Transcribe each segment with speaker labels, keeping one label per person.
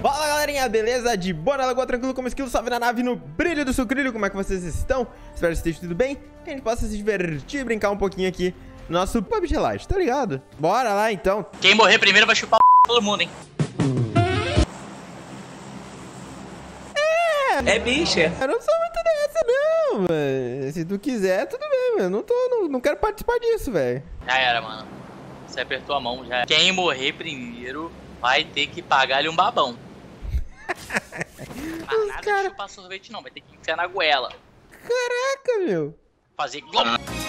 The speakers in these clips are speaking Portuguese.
Speaker 1: Fala galerinha, beleza? De boa na lagoa, tranquilo como esquilo, salve na nave, no brilho do sucrilho. Como é que vocês estão? Espero que esteja tudo bem, que a gente possa se divertir e brincar um pouquinho aqui no nosso PUBG Lite, tá ligado? Bora lá então.
Speaker 2: Quem morrer primeiro vai chupar todo mundo, hein? É bicha.
Speaker 1: Eu não sou muito dessa não, mano. Se tu quiser, tudo bem, mano. Não quero participar disso, velho.
Speaker 2: Já era, mano. Você apertou a mão, já era. Quem morrer primeiro vai ter que pagar-lhe um babão. Mas nada de chupar sorvete não, vai ter que enfiar na goela.
Speaker 1: Caraca, meu.
Speaker 2: Fazer glom.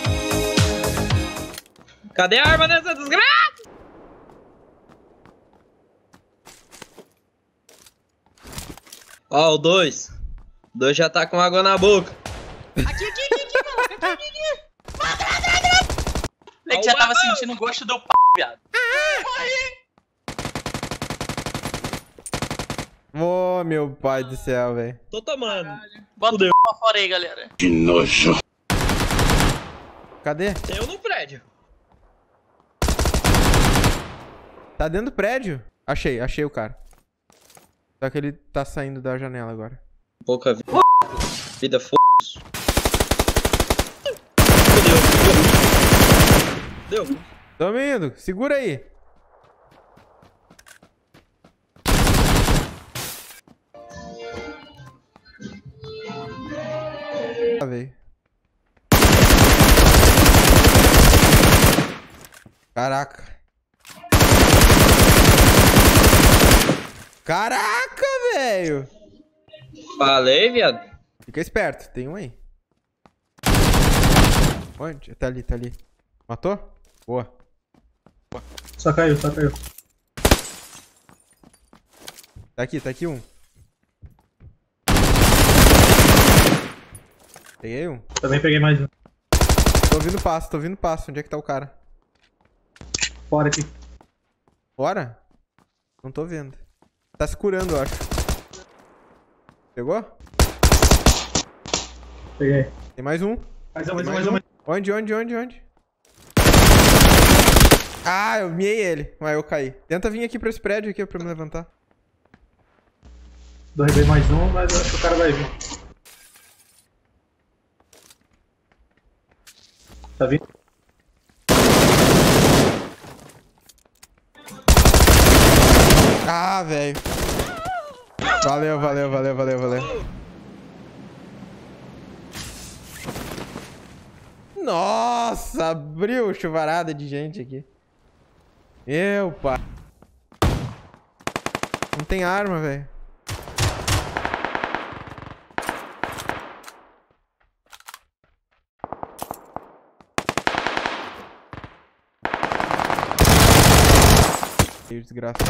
Speaker 3: Cadê a arma dessa desgraça? Ó, o 2. O 2 já tá com água na boca.
Speaker 2: Aqui, mano. Aqui. Ele já tava sentindo o gosto do p***, viado.
Speaker 1: Ô, meu pai do céu, velho.
Speaker 3: Tô tomando.
Speaker 2: Bota o p*** pra fora aí, galera.
Speaker 4: Que nojo.
Speaker 1: Cadê?
Speaker 3: Eu no prédio.
Speaker 1: Tá dentro do prédio. Achei o cara. Só que ele tá saindo da janela agora.
Speaker 3: Pouca vida. Vida f***. Deu.
Speaker 1: Tamo indo, segura aí. Véio. Caraca. Caraca, velho.
Speaker 3: Falei, viado.
Speaker 1: Fica esperto, tem um aí. Onde? Tá ali. Matou? Boa.
Speaker 5: Só caiu.
Speaker 1: Tá aqui um. Peguei um.
Speaker 5: Também peguei mais um.
Speaker 1: Tô ouvindo passo. Onde é que tá o cara?
Speaker 5: Fora aqui.
Speaker 1: Bora? Não tô vendo. Tá se curando, eu acho. Pegou?
Speaker 5: Peguei.
Speaker 1: Tem mais um.
Speaker 5: Mais um.
Speaker 1: Onde? Ah, eu miei ele. Mas eu caí. Tenta vir aqui pra esse prédio aqui pra me levantar.
Speaker 5: Derrubei mais um, mas eu acho que o cara vai vir. Tá vindo?
Speaker 1: Ah, velho. Valeu. Nossa, abriu chuvarada de gente aqui. Meu pai. Não tem arma, velho. Que desgraçado.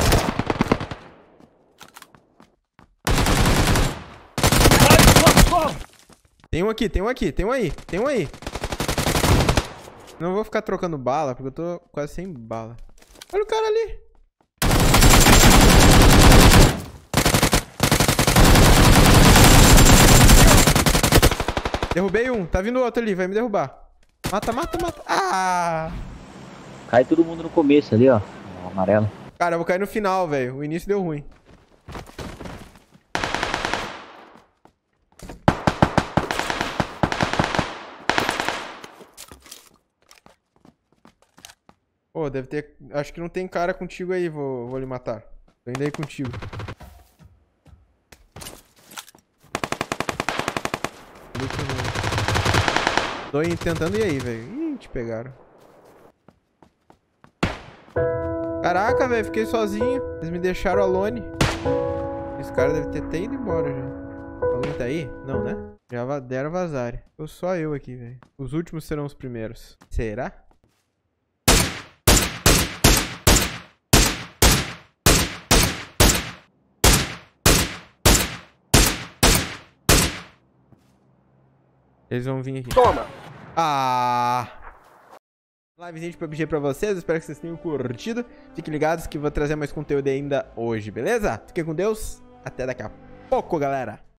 Speaker 1: Tem um aí. Não vou ficar trocando bala, porque eu tô quase sem bala. Olha o cara ali. Derrubei um. Tá vindo outro ali, vai me derrubar. Mata. Ah!
Speaker 6: Cai todo mundo no começo ali, ó. O amarelo.
Speaker 1: Cara, eu vou cair no final, velho. O início deu ruim. Pô, deve ter... Acho que não tem cara contigo aí, vou lhe matar. Tô indo aí contigo. Tô tentando ir aí, velho. Ih, te pegaram. Caraca, velho, fiquei sozinho. Eles me deixaram alone. Esse cara deve ter até ido embora já. Alguém tá aí? Não, né? Já deram vazar. Tô só eu aqui, velho. Os últimos serão os primeiros. Será? Eles vão vir aqui.
Speaker 4: Toma.
Speaker 1: Ah! Livezinha de PUBG pra vocês. Espero que vocês tenham curtido. Fiquem ligados que vou trazer mais conteúdo ainda hoje, beleza? Fiquem com Deus. Até daqui a pouco, galera.